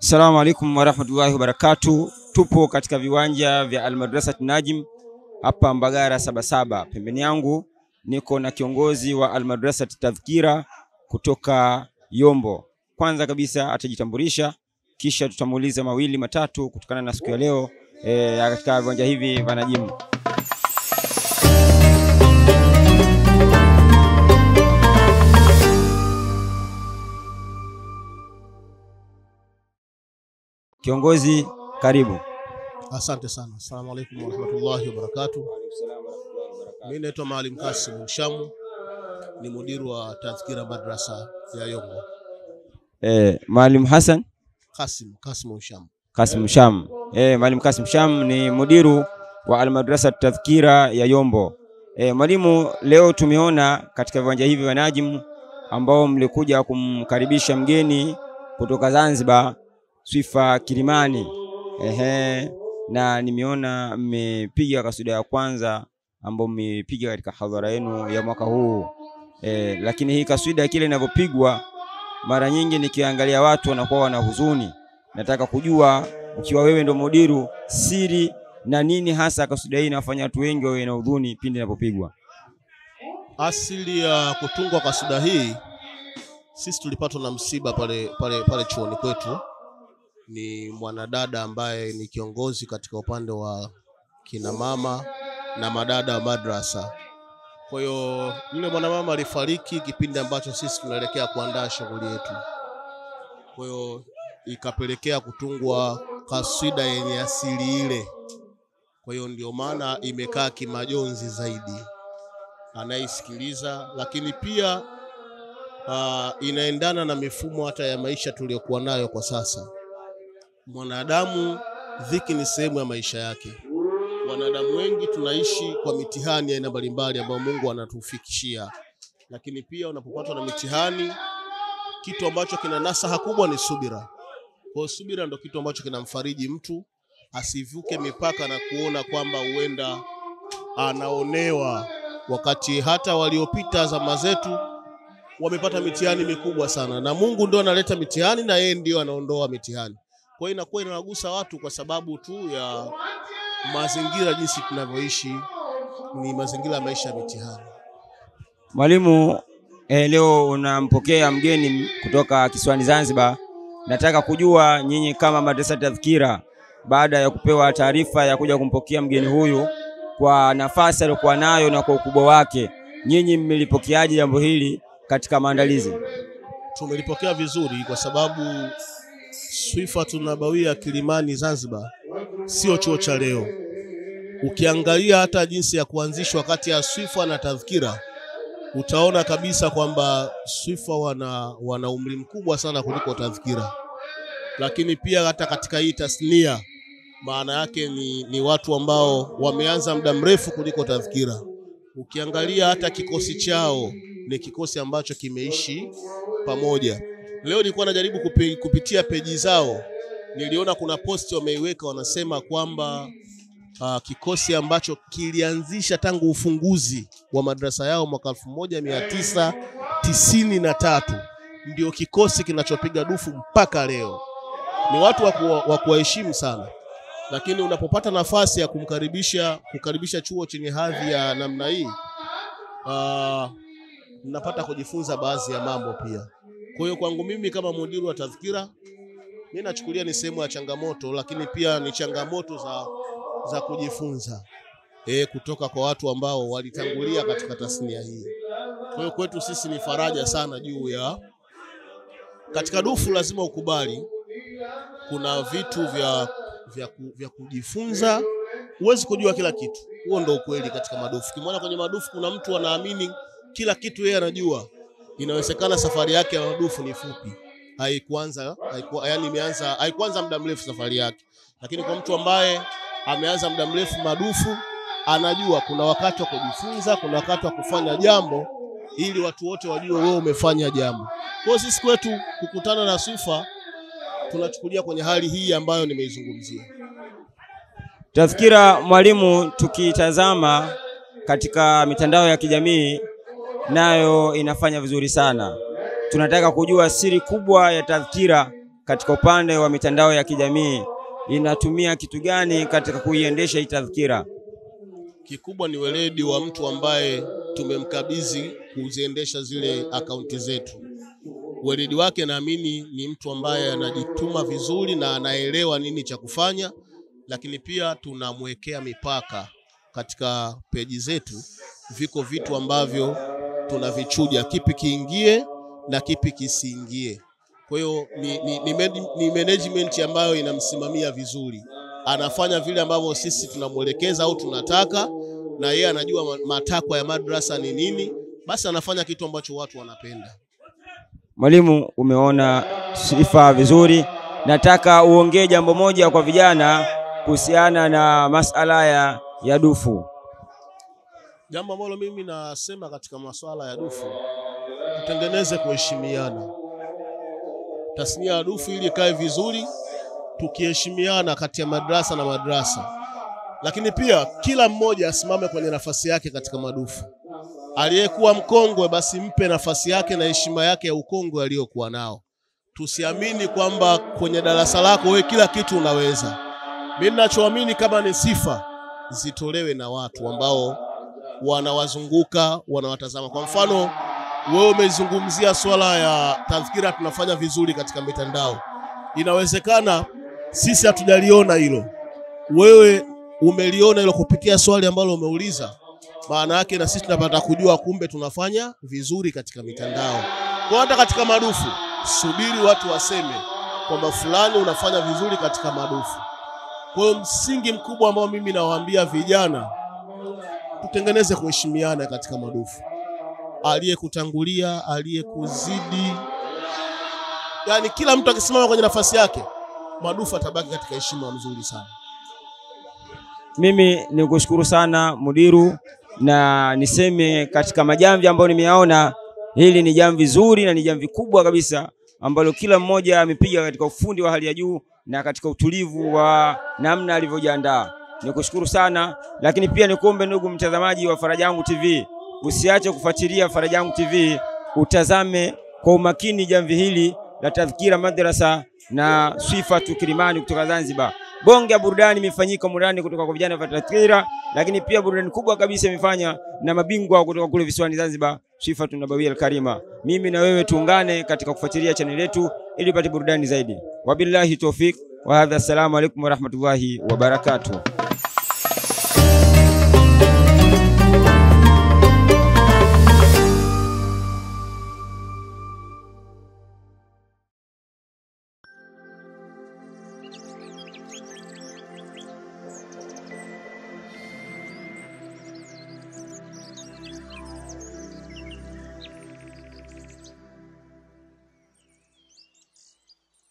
Assalamu alaikum warahmatullahi wabarakatuh. Tupo katika viwanja vya Al-Madrasat Najm hapa Mbagara Sabasaba. Pembeni yangu niko na kiongozi wa Al-Madrasat Tadhkira kutoka Yombo. Kwanza kabisa atajitambulisha, kisha tutamuuliza mawili matatu kutokana na siku ya leo katika viwanja hivi vya Najm. Kiongozi, karibu. Asante sana. Assalamu alaikum warahmatullahi wabarakatuh. Mimi naitwa Maalim Kasim Mshamu, ni mudiru wa Tadhkira madrasa ya Yombo. Maalim Hassan Kasim Mshamu. Kasim Mshamu. Maalim Kasim Mshamu ni mudiru wa Al-Madrasat Tadhkira ya Yombo. Mwalimu, leo tumeona katika viwanja hivi vya Najm ambao mlikuja kumkaribisha mgeni kutoka Zanzibar, Swifa Kilimani. Na nimeona mmepiga kasida ya kwanza ambao mmepiga katika hadhara yenu ya mwaka huu. Lakini hii kasida kile inavyopigwa mara nyingi nikiangalia watu wanakuwa wana huzuni. Nataka kujua ukiwa wewe ndo mudiru, siri na nini hasa kasida hii inafanya watu wengi wawe na huzuni pindi inapopigwa? Asili ya kutungwa kasida hii, sisi tulipatwa na msiba pale chuoni kwetu. Ni mwanadada ambaye ni kiongozi katika upande wa kina mama na madada wa madrasa. Kwa hiyo yule mwanamama alifariki kipindi ambacho sisi tunaelekea kuandaa shughuli yetu. Kwa hiyo ikapelekea kutungwa kasida yenye asili ile. Kwa hiyo ndio maana imekaa kimajonzi zaidi anaisikiliza, lakini pia inaendana na mifumo hata ya maisha tuliyokuwa nayo kwa sasa. Mwanadamu, dhiki ni sehemu ya maisha yake. Wanadamu wengi tunaishi kwa mitihani ya aina mbalimbali ambayo Mungu anatufikishia. Lakini pia unapopatwa na mitihani, kitu ambacho kina nasaha kubwa ni subira. Kwa subira ndio kitu ambacho kinamfariji mtu asivuke mipaka na kuona kwamba huenda anaonewa, wakati hata waliopita zama zetu wamepata mitihani mikubwa sana, na Mungu ndio analeta mitihani na yeye ndio anaondoa mitihani. Kwa hiyo inakuwa inagusa watu kwa sababu tu ya mazingira jinsi tunavyoishi, ni mazingira ya maisha ya mitihani. Mwalimu, leo unampokea mgeni kutoka kisiwani Zanzibar. Nataka kujua nyinyi kama Madrasa Tadhkira, baada ya kupewa taarifa ya kuja kumpokea mgeni huyu kwa nafasi aliyokuwa nayo na kwa ukubwa wake, nyinyi mmelipokeaje jambo hili katika maandalizi? Tumelipokea vizuri kwa sababu Swifa Tunabawia Kilimani Zanzibar sio chuo cha leo. Ukiangalia hata jinsi ya kuanzishwa kati ya Swifa na Tadhkira, utaona kabisa kwamba Swifa wana umri mkubwa sana kuliko Tadhkira. Lakini pia hata katika hii tasnia, maana yake ni watu ambao wameanza muda mrefu kuliko Tadhkira. Ukiangalia hata kikosi chao ni kikosi ambacho kimeishi pamoja. Leo nilikuwa najaribu kupitia peji zao, niliona kuna posti wameiweka wanasema kwamba kikosi ambacho kilianzisha tangu ufunguzi wa madrasa yao mwaka 1993 ndio kikosi kinachopiga dufu mpaka leo. Ni watu wa kuheshimu sana. Lakini unapopata nafasi ya kukaribisha chuo chenye hadhi ya namna hii, napata kujifunza baadhi ya mambo pia. Kwa hiyo kwangu mimi kama mudiru wa Tadhkira, mimi nachukulia ni sehemu ya changamoto, lakini pia ni changamoto za kujifunza kutoka kwa watu ambao walitangulia katika tasnia hii. Kwa hiyo kwetu sisi ni faraja sana juu ya katika dufu. Lazima ukubali kuna vitu vya kujifunza. Huwezi kujua kila kitu. Huo ndio ukweli katika madufu. Kimwona kwenye madufu kuna mtu anaamini kila kitu yeye anajua. Inawezekana safari yake ya madufu ni fupi. Haikuanza muda mrefu safari yake. Lakini kwa mtu ambaye ameanza muda mrefu madufu, anajua kuna wakati wa kujifunza, kuna wakati wa kufanya jambo ili watu wote wajue wewe umefanya jambo. Kwa sisi kwetu kukutana na Swifa tunachukulia kwenye hali hii ambayo nimeizungumzia. Tadhkira, mwalimu, tukitazama katika mitandao ya kijamii nayo inafanya vizuri sana. Tunataka kujua siri kubwa ya Tadhkira katika upande wa mitandao ya kijamii inatumia kitu gani katika kuiendesha hii tadhkira? Kikubwa ni weledi wa mtu ambaye tumemkabidhi kuziendesha zile akaunti zetu. Weledi wake naamini ni mtu ambaye anajituma vizuri na anaelewa nini cha kufanya, lakini pia tunamwekea mipaka katika peji zetu. Viko vitu ambavyo tunavichuja, kipi kiingie na kipi kisiingie. Kwa hiyo ni management ambayo inamsimamia vizuri. Anafanya vile ambavyo sisi tunamwelekeza au tunataka, na yeye anajua matakwa ya madrasa ni nini, basi anafanya kitu ambacho watu wanapenda. Mwalimu, umeona sifa vizuri. Nataka uongee jambo moja kwa vijana kuhusiana na masala ya dufu. Jambo ambalo mimi nasema katika masuala ya dufu, tutengeneze kuheshimiana. Tasnia ya dufu ili ikae vizuri, tukiheshimiana kati ya madrasa na madrasa. Lakini pia kila mmoja asimame kwenye nafasi yake katika madufu. Aliyekuwa mkongwe basi mpe nafasi yake na heshima yake ya ukongwe aliyokuwa nao. Tusiamini kwamba kwenye darasa lako wewe kila kitu unaweza. Mimi ninachoamini kama ni sifa zitolewe na watu ambao wanawazunguka, wanawatazama. Kwa mfano, wewe umezungumzia swala ya tadhkira tunafanya vizuri katika mitandao. Inawezekana sisi hatujaliona hilo. Wewe umeliona hilo kupitia swali ambalo umeuliza. Maana yake na sisi tunapata kujua kumbe tunafanya vizuri katika mitandao. Kwa hata katika madufu, subiri watu waseme kwamba fulani unafanya vizuri katika madufu. Kwa hiyo msingi mkubwa ambao mimi nawaambia vijana, tutengeneze kuheshimiana katika madufu. Aliyekutangulia, aliyekuzidi, yani kila mtu akisimama kwenye nafasi yake, madufu atabaki katika heshima nzuri sana. Mimi nikushukuru sana mudiru, na niseme katika majamvi ambayo nimeyaona, hili ni jamvi zuri na ni jamvi kubwa kabisa ambalo kila mmoja amepiga katika ufundi wa hali ya juu na katika utulivu wa namna alivyojiandaa. Nikushukuru sana, lakini pia nikuombe ndugu mtazamaji wa Farajangu TV, usiache kufuatilia Farajangu TV, utazame kwa umakini jamvi hili la tadhkira madrasa na Swifatu Kilimani kutoka Zanzibar. Bonge ya burudani imefanyika murani kutoka kwa vijana wa tadhkira, lakini pia burudani kubwa kabisa imefanya na mabingwa kutoka kule visiwani Zanzibar, Swifatu Nabawiyya Al-Karima. Mimi na wewe tuungane katika kufuatilia channel yetu ili pate burudani zaidi. Wabillahi tawfik wa hadha, assalamu alaykum wa rahmatullahi wa barakatuh.